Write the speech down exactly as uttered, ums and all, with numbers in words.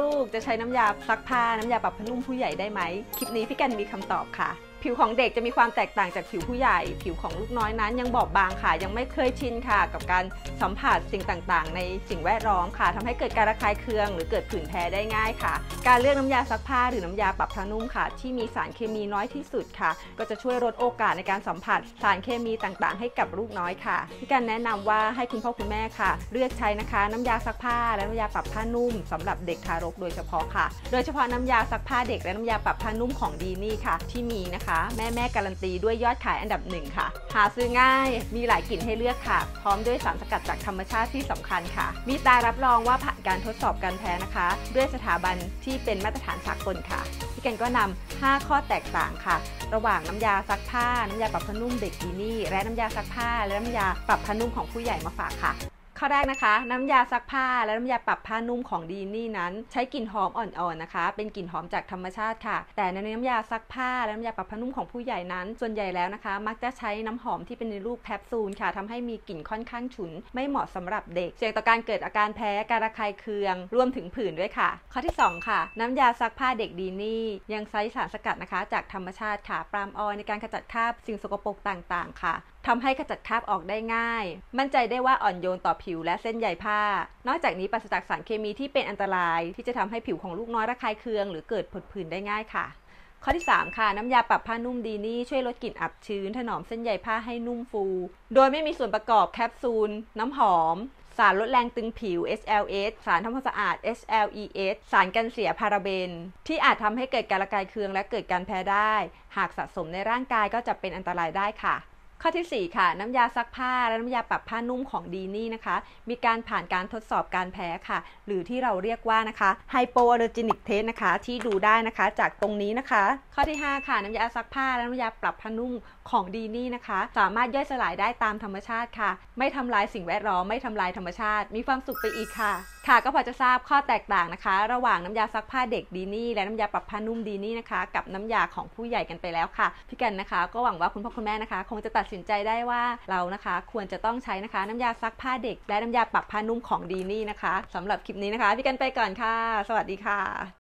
ลูกจะใช้น้ำยาซักผ้าน้ำยาปรับผ้านุ่มผู้ใหญ่ได้ไหมคลิปนี้พี่กันมีคำตอบค่ะผิวของเด็กจะมีความแตกต่างจากผิวผู้ใหญ่ผิวของลูกน้อยนั้นยังบอบบางค่ะยังไม่เคยชินค่ะกับการสัมผัสสิ่งต่างๆในสิ่งแวดล้อมค่ะทำให้เกิดการระคายเคืองหรือเกิดผื่นแพ้ได้ง่ายค่ะการเลือกน้ำยาซักผ้าหรือน้ำยาปรับผ้านุ่มค่ะที่มีสารเคมีน้อยที่สุดค่ะก็จะช่วยลดโอกาสในการสัมผัสสารเคมีต่างๆให้กับลูกน้อยค่ะพี่กันแนะนำว่าให้คุณพ่อคุณแม่ค่ะเลือกใช้นะคะน้ำยาซักผ้าและน้ำยาปรับผ้านุ่มสำหรับเด็กทารกโดยเฉพาะค่ะโดยเฉพาะน้ำยาซักผ้าเด็กและน้ำยาปรับผ้านุ่มของดีนี่ค่ะที่มีนะคะแม่แม่การันตีด้วยยอดขายอันดับหนึ่งค่ะหาซื้อง่ายมีหลายกลิ่นให้เลือกค่ะพร้อมด้วยสารสกัดจากธรรมชาติที่สำคัญค่ะมีตรารับรองว่าผ่านการทดสอบการแพ้นะคะด้วยสถาบันที่เป็นมาตรฐานสากลค่ะพี่กันก็นำห้าข้อแตกต่างค่ะระหว่างน้ำยาซักผ้าน้ำยาปรับผ้านุ่มเด็กดีนี่และน้ำยาซักผ้าและน้ำยาปรับผ้านุ่มของผู้ใหญ่มาฝากค่ะข้อแรกนะคะน้ำยาซักผ้าและน้ำยาปรับผ้านุ่มของดีนี่นั้นใช้กลิ่นหอมอ่อนๆนะคะเป็นกลิ่นหอมจากธรรมชาติค่ะแต่ในน้ำยาซักผ้าและน้ำยาปรับผ้านุ่มของผู้ใหญ่นั้นส่วนใหญ่แล้วนะคะมักจะใช้น้ำหอมที่เป็นในรูปแคปซูลค่ะทำให้มีกลิ่นค่อนข้างฉุนไม่เหมาะสำหรับเด็กเสี่ยงต่อการเกิดอาการแพ้การระคายเคืองรวมถึงผื่นด้วยค่ะข้อที่สองค่ะน้ำยาซักผ้าเด็กดีนี่ยังใช้สารสกัดนะคะจากธรรมชาติค่ะปาล์มออยล์ในการขจัดคราบสิ่งสกปรกต่างๆค่ะทำให้ขจัดคราบออกได้ง่ายมั่นใจได้ว่าอ่อนโยนต่อผิวและเส้นใยผ้านอกจากนี้ปราศจากสารเคมีที่เป็นอันตรายที่จะทำให้ผิวของลูกน้อยระคายเคืองหรือเกิดผดผื่นได้ง่ายค่ะข้อที่สามค่ะน้ำยาปรับผ้านุ่มดีนี่ช่วยลดกลิ่นอับชื้นถนอมเส้นใยผ้าให้นุ่มฟูโดยไม่มีส่วนประกอบแคปซูลน้ำหอมสารลดแรงตึงผิว เอส แอล เอส สารทำความสะอาด เอส แอล อี เอส สารกันเสียพาราเบนที่อาจทำให้เกิดการระคายเคืองและเกิดการแพ้ได้หากสะสมในร่างกายก็จะเป็นอันตรายได้ค่ะข้อที่สี่ค่ะน้ำยาซักผ้าและน้ำยาปรับผ้านุ่มของดีนี่นะคะมีการผ่านการทดสอบการแพ้ค่ะหรือที่เราเรียกว่านะคะ Hypoallergenic Test นะคะที่ดูได้นะคะจากตรงนี้นะคะข้อที่ห้าค่ะน้ำยาซักผ้าและน้ำยาปรับผ้านุ่มของดีนี่นะคะสามารถย่อยสลายได้ตามธรรมชาติค่ะไม่ทำลายสิ่งแวดล้อมไม่ทำลายธรรมชาติมีความสุขไปอีกค่ะค่ะก็พอจะทราบข้อแตกต่างนะคะระหว่างน้ำยาซักผ้าเด็กดีนี่และน้ำยาปรับผ้านุ่มดีนี่นะคะกับน้ำยาของผู้ใหญ่กันไปแล้วค่ะพี่กันนะคะก็หวังว่าคุณพ่อคุณแม่นะคะคงจะตัดสินใจได้ว่าเรานะคะควรจะต้องใช้นะคะน้ำยาซักผ้าเด็กและน้ำยาปรับผ้านุ่มของดีนี่นะคะสำหรับคลิปนี้นะคะพี่กันไปก่อนค่ะสวัสดีค่ะ